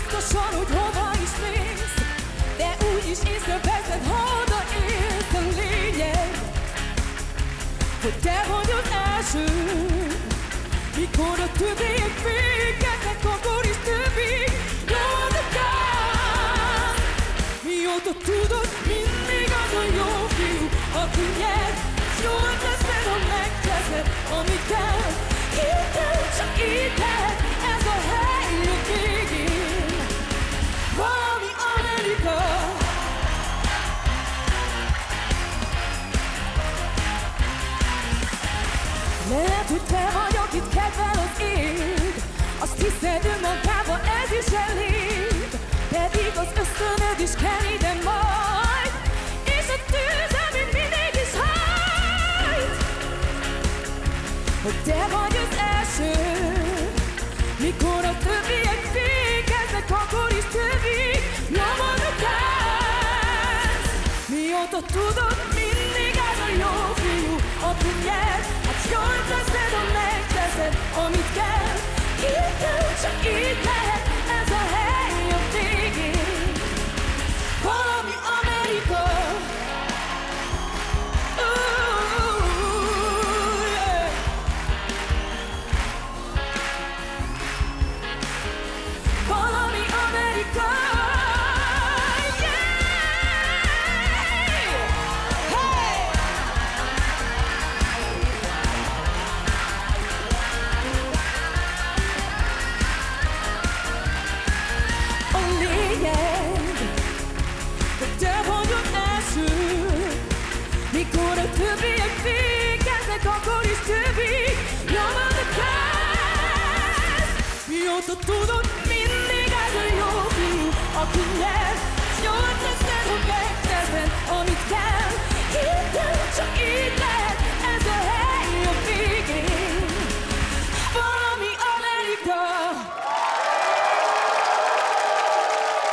biztosan, hogy hova is mész, de úgyis észreveszed, ha odaérsz. A lényeg, hogy te vagy az első. Mikor a többiek végeznek, akkor is többig nyomod a gáz. Mióta tudod, mindig az a jó fiú, aki nyer, s jól teszed, ha megteszed, amit kell. Itt csak itt lehet, ez a hely a végén. Valami Amerika. Lehet, hogy te vagy, akit kedvel az ég, azt hiszed önmagában ez is elég, pedig az ösztönöd is kell ide majd, és a tűz, ami mindig is hajt. Hogy te vagy az első, mikor a többiek végeznek, akkor is többig nyomod a gáz. Mióta tudod, mindig ez a jó fiú, aki nyer, hát jól teszed, ha megteszed, amit kell. Itt csak itt lehet, ez a hely a végén. Valami Amerika. Yeah. Valami Amerika. Mikor a többiek végeznek, akkor is többig nyomod a gáz. Mióta tudod, mindig ez a jó fiú, aki nyer, s jól teszed, ha megteszed, amit kell.